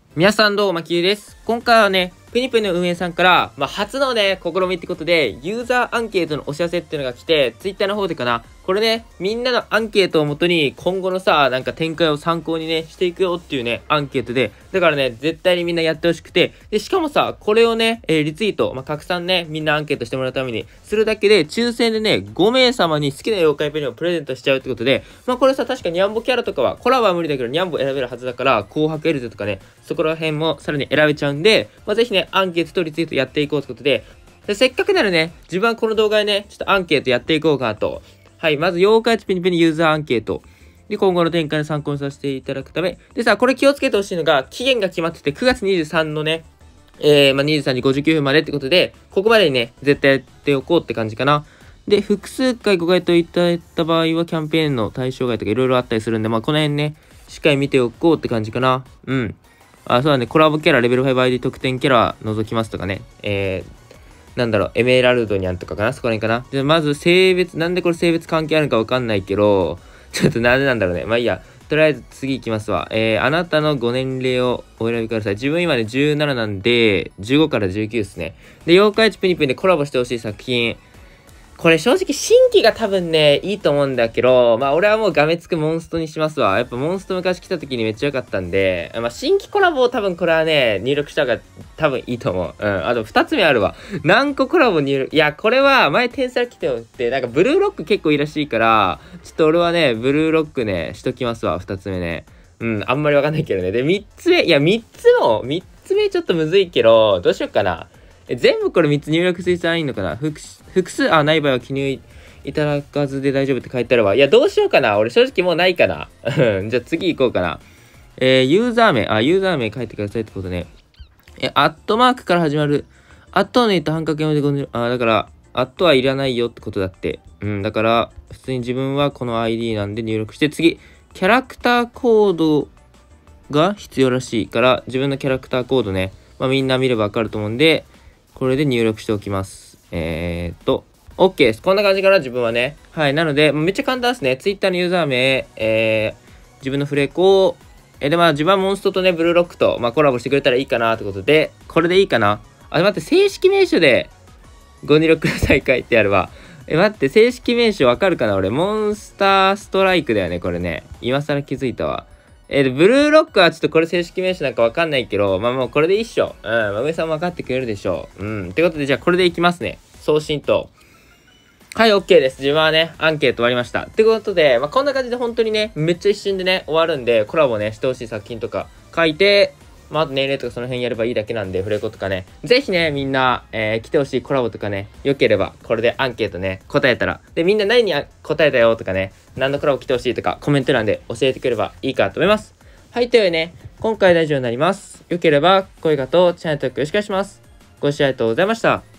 皆さんどうも、まきゆうです。今回はね、プニプニの運営さんから、初のね、試みってことで、ユーザーアンケートのお知らせっていうのが来て、ツイッターの方でかな。これね、みんなのアンケートをもとに、今後のさ、なんか展開を参考にね、していくよっていうね、アンケートで、だからね、絶対にみんなやってほしくて、で、しかもさ、これをね、リツイート、拡散ね、みんなアンケートしてもらうために、するだけで、抽選でね、5名様に好きな妖怪ペンをプレゼントしちゃうってことで、これさ、確かニャンボキャラとかは、コラボは無理だけど、ニャンボ選べるはずだから、紅白エルゼとかね、そこら辺もさらに選べちゃうんで、ぜひね、アンケートとリツイートやっていこうってことで、せっかくならね、自分はこの動画でね、ちょっとアンケートやっていこうかなと。はい、まず、妖怪ペニペニユーザーアンケート。で、今後の展開の参考にさせていただくため。でさ、これ気をつけてほしいのが、期限が決まってて、9月23のね、23時59分までってことで、ここまでにね、絶対やっておこうって感じかな。で、複数回ご回答いただいた場合は、キャンペーンの対象外とかいろいろあったりするんで、この辺ね、しっかり見ておこうって感じかな。うん。そうだね、コラボキャラレベル 5ID 特典キャラ除きますとかね。エメラルドニャンとかかな、そこら辺かな。じゃあまず性別、なんでこれ性別関係あるのかわかんないけど、ちょっとなんでなんだろうね。いいや。とりあえず次行きますわ。あなたのご年齢をお選びください。自分今ね17なんで、15から19ですね。で、妖怪値プニプニでコラボしてほしい作品。これ正直新規が多分ね、いいと思うんだけど、俺はもうがめつくモンストにしますわ。やっぱモンスト昔来た時にめっちゃ良かったんで、新規コラボを多分これはね、入力した方が多分いいと思う。あと2つ目あるわ。何個コラボ入力、いや、これは前天才来ておって、なんかブルーロック結構いいらしいから、ちょっと俺はね、ブルーロックね、しときますわ、2つ目ね。あんまりわかんないけどね。で、3つ目、いや、3つ目ちょっとむずいけど、どうしよっかな。全部これ3つ入力する必要ないのかな。複数、ない場合は記入いただかずで大丈夫って書いてあるわ。いや、どうしようかな。俺正直もうないかな。じゃあ次行こうかな。ユーザー名書いてくださいってことね。アットマークから始まる。アットの半角読みでだから、アットはいらないよってことだって。だから、普通に自分はこの ID なんで入力して、次、キャラクターコードが必要らしいから、自分のキャラクターコードね、みんな見ればわかると思うんで、これで入力しておきます。OK です。こんな感じかな、自分はね。はい。なので、めっちゃ簡単ですね。Twitter のユーザー名、自分のフレコ自分はモンストとね、ブルーロックと、コラボしてくれたらいいかなってことで、これでいいかな。待って、正式名称でご入力ください書いてあるわ。待って、正式名称わかるかな俺。モンスターストライクだよね、これね。今更気づいたわ。ブルーロックはちょっとこれ正式名称なんかわかんないけど、もうこれでいいっしょ。上さんも分かってくれるでしょう。ってことで、じゃあこれでいきますね。送信と。はい、OK です。自分はね、アンケート終わりました。ってことで、こんな感じで本当にね、めっちゃ一瞬でね、終わるんで、コラボね、してほしい作品とか書いて、あと年齢とかその辺やればいいだけなんで、フレコとかね。ぜひね、みんな、来てほしいコラボとかね、良ければ、これでアンケートね、答えたら。で、みんな何に答えたよとかね、何のコラボ来てほしいとか、コメント欄で教えてくれればいいかと思います。はい、というわけでね、今回は以上になります。良ければ、高評価とチャンネル登録よろしくお願いします。ご視聴ありがとうございました。